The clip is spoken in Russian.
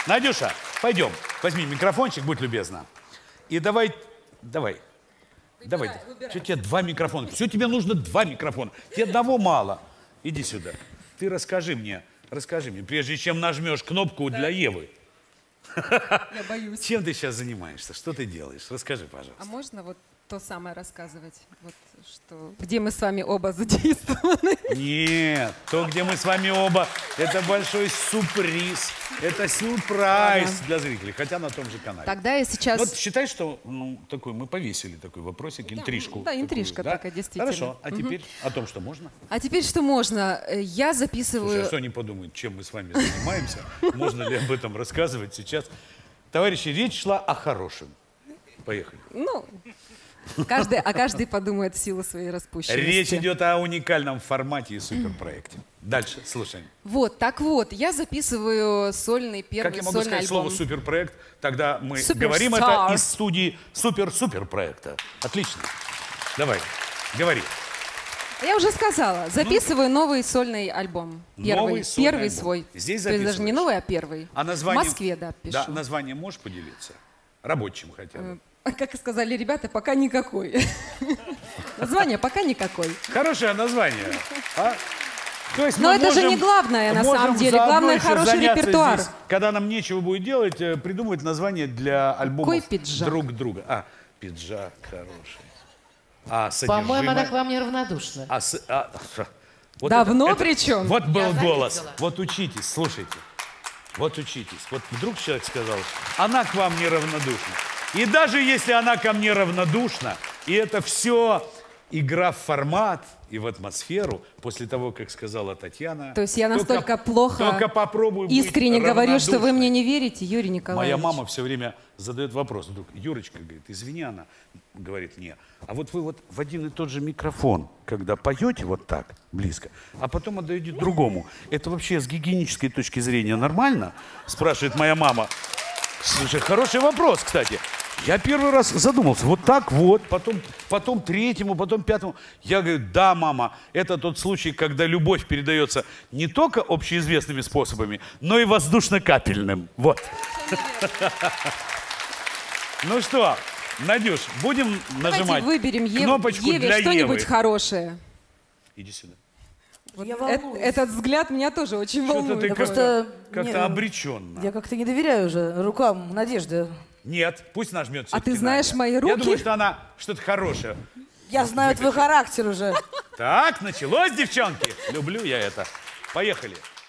Надюша, пойдем, возьми микрофончик, будь любезна. И давай. Что тебе 2 микрофона? Все, тебе нужно 2 микрофона. Тебе одного мало. Иди сюда. Ты расскажи мне, прежде чем нажмешь кнопку для Евы. Я боюсь. Чем ты сейчас занимаешься? Что ты делаешь? Расскажи, пожалуйста. А можно вот то самое рассказывать? Вот что, где мы с вами оба задействованы? Нет, то, где мы с вами оба, это большой сюрприз. Это сюрприз для зрителей, хотя на том же канале. Тогда я сейчас... Вот считай, что такой, мы повесили такой вопросик, интрижку. Да, интрижка такую, такая, действительно. Хорошо, а теперь о том, что можно? А теперь что можно? Я записываю... Слушай, а что они подумают, чем мы с вами занимаемся? Можно ли об этом рассказывать сейчас? Товарищи, речь шла о хорошем. Поехали. Ну, каждый подумает в силу своей распущенности. Речь идет о уникальном формате и суперпроекте. Дальше, слушаем. Вот, так вот, я записываю сольный первый Как я могу сольный сказать альбом. слово суперпроект, тогда мы Суперстар. говорим это из студии супер-суперпроекта. Отлично. Давай, говори. Я уже сказала, записываю новый сольный альбом. Новый сольный Первый альбом. свой. Здесь То есть даже не записываешь? новый, а первый. А название... В Москве, да, пишу. Да, название можешь поделиться? Рабочим хотя бы. Как сказали ребята, пока никакой. Название пока никакой. Хорошее название. А? То есть Но мы это же можем- не главное на самом можем деле. заодно Главное еще хороший заняться репертуар. здесь, когда нам нечего будет делать, придумывать название для альбомов Какой пиджак? друг друга. А, пиджак хороший. А По-моему, она содержимое... к вам неравнодушна. Вот Давно это- причем? Вот был Я голос. заметила. Вот учитесь, слушайте. Вот учитесь. Вот вдруг человек сказал, она к вам неравнодушна. И даже если она ко мне равнодушна, и это все игра в формат и в атмосферу, после того, как сказала Татьяна... То есть я настолько плохо только попробуй быть искренне говорю, что вы равнодушной. мне не верите, Юрий Николаевич. Моя мама все время задает вопрос. Вдруг, Юрочка говорит, извини, она говорит, не. А вот вы вот в один и тот же микрофон, когда поете вот так, близко, а потом отдаете другому. Это вообще с гигиенической точки зрения нормально? Спрашивает моя мама. Слушай, хороший вопрос, кстати. Я первый раз задумался, вот так вот, потом третьему, потом пятому. Я говорю, да, мама, это тот случай, когда любовь передается не только общеизвестными способами, но и воздушно-капельным. Вот. Ну что, Надюш, будем Давайте нажимать выберем кнопочку Еве для что-нибудь Евы. хорошее. Иди сюда. Я волнуюсь. Этот взгляд меня тоже очень Что-то волнует. ты Да как-то просто не- обреченно. Я как-то не доверяю уже рукам Надежды. Нет, пусть нажмет А все-таки ты знаешь Надя. мои Я руки? думаю, что она что-то хорошее. Я знаю твой характер уже. Так, началось, девчонки. Люблю я это. Поехали.